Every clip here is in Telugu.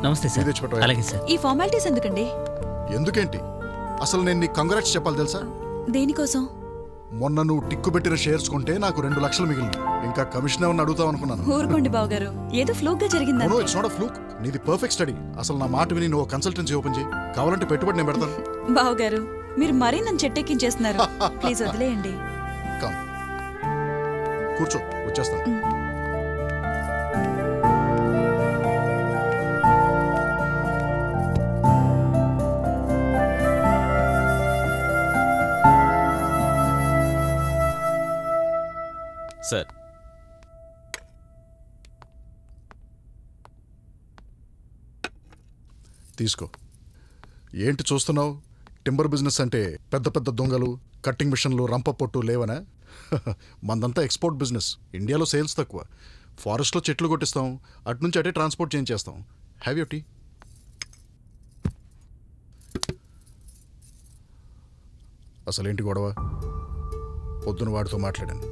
నమస్తే సార్. అలాగే సార్. ఈ ఫార్మాలిటీస్ ఎందుకండి? ఎందుకేంటి? అసలు నేను నీకు కంగ్రాట్స్ చెప్పాలి తెలుసా? దేనికోసం? మొన్న నువ్వు టిక్కు పెట్టిన షేర్స్ కొంటే నాకు 2 లక్షలు మిగిలింది. ఇంకా కమిషన్ ఏమన్నా అడుగుతావు అనుకున్నాను. ఊరుకోండి బావగారు, ఏదో ఫ్లూక్ గా జరిగింది. No, it's not a fluke. నీది పర్ఫెక్ట్ స్టడీ. అసలు నా మాట విని నువ్వు కన్సల్టెన్సీ ఓపెన్ చేయి. కావాలంటే పెట్టుబడి నేను పెడతాను. బావగారు, మీరు మరీ నన్ను చెట్టెక్కించేస్తున్నారు. ప్లీజ్ వదిలేయండి. కమ్, కూర్చో, వచ్చేస్తాను. సార్, తీసుకో. ఏంటి చూస్తున్నావు? టింబర్ బిజినెస్ అంటే పెద్ద పెద్ద దొంగలు, కట్టింగ్ మిషన్లు, రంప పొట్టు లేవనా? మందంతా ఎక్స్పోర్ట్ బిజినెస్. ఇండియాలో సేల్స్ తక్కువ. ఫారెస్ట్లో చెట్లు కొట్టిస్తాం, అటునుంచి అటే ట్రాన్స్పోర్ట్ చేయించేస్తాం. Have you tea? అసలేంటి గొడవ? పొద్దున వాడితో మాట్లాడాను.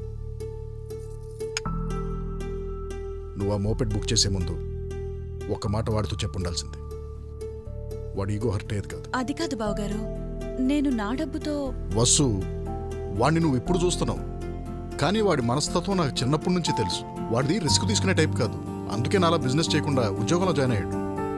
నువ్వు ఆ మోపెడ్ బుక్ చేసే ముందు ఒక్క మాట వాడితో చెప్పుండాల్సింది. వాడి ఈగో హర్ట్ అయ్యేది కాదు. అది కాదు బావగారు, నేను నా డబ్బుతో. వసు, వాడిని నువ్వు ఇప్పుడు చూస్తున్నావు, కానీ వాడి మనస్తత్వం నాకు చిన్నప్పటి నుంచి తెలుసు. వాడిది రిస్క్ తీసుకునే టైప్ కాదు. అందుకే నాలా బిజినెస్ చేయకుండా ఉద్యోగంలో జాయిన్ అయ్యాడు.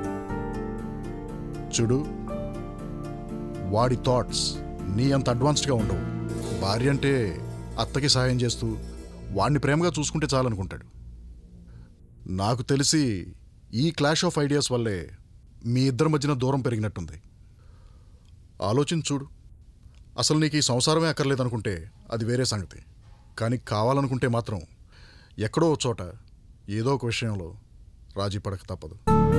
చూడు, వాడి థాట్స్ నీ అంత అడ్వాన్స్డ్గా ఉండవు. భార్య అంటే అత్తకి సహాయం చేస్తూ వాడిని ప్రేమగా చూసుకుంటే చాలనుకుంటాడు. నాకు తెలిసి ఈ క్లాష్ ఆఫ్ ఐడియాస్ వల్లే మీ ఇద్దరి మధ్యన దూరం పెరిగినట్టుంది. ఆలోచించి చూడు. అసలు నీకు ఈ సంసారమే అక్కర్లేదనుకుంటే అది వేరే సంగతి. కానీ కావాలనుకుంటే మాత్రం ఎక్కడో ఒక చోట ఏదో ఒక విషయంలో రాజీ పడక తప్పదు.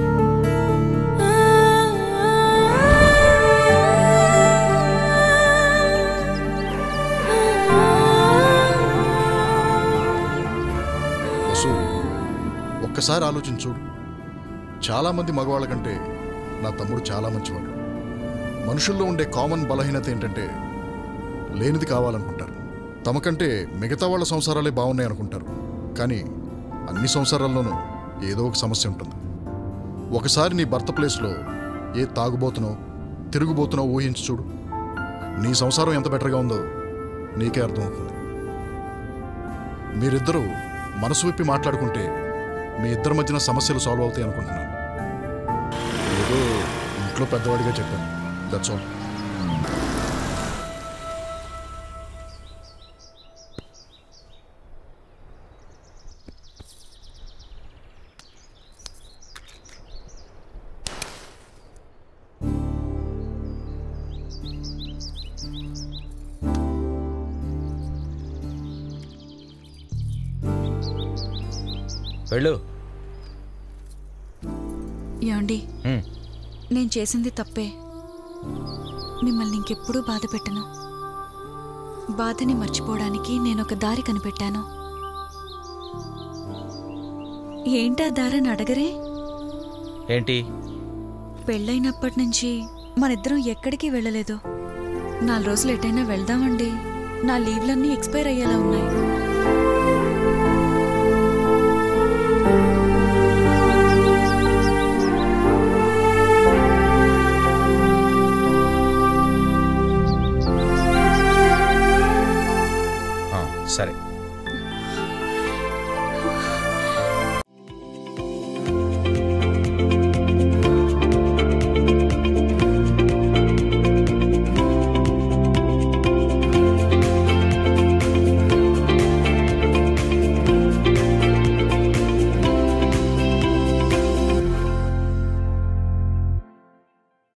వసు, ఒక్కసారి ఆలోచించు. చాలామంది మగవాళ్ళ కంటే నా తమ్ముడు చాలా మంచివాడు. మనుషుల్లో ఉండే కామన్ బలహీనత ఏంటంటే లేనిది కావాలనుకుంటారు. తమకంటే మిగతా వాళ్ళ సంసారాలే బాగున్నాయి అనుకుంటారు. కానీ అన్ని సంసారాల్లోనూ ఏదో ఒక సమస్య ఉంటుంది. ఒకసారి నీ భర్త ప్లేస్లో ఏ తాగుబోతునో తిరుగుబోతునో ఊహించి చూడు. నీ సంసారం ఎంత బెటర్గా ఉందో నీకే అర్థమవుతుంది. మీరిద్దరూ మనసు విప్పి మాట్లాడుకుంటే మీ ఇద్దరి మధ్యన సమస్యలు సాల్వ్ అవుతాయి అనుకుంటున్నాను. ఏదో ఇంట్లో పెద్దవాడిగా చెప్పాను. That's all. వెళ్ళు. యాండి, నేను చేసింది తప్పే. మిమ్మల్ని ఇంకెప్పుడూ బాధ పెట్టను. బాధని మర్చిపోవడానికి నేను ఒక దారి కనిపెట్టాను. ఏంటా దారని అడగరే? ఏంటి? పెళ్ళైనప్పటి నుంచి మనిద్దరం ఎక్కడికి వెళ్ళలేదు. 4 రోజులు ఎటైనా వెళ్దామండి. నా లీవ్లన్నీ ఎక్స్పైర్ అయ్యేలా ఉన్నాయి.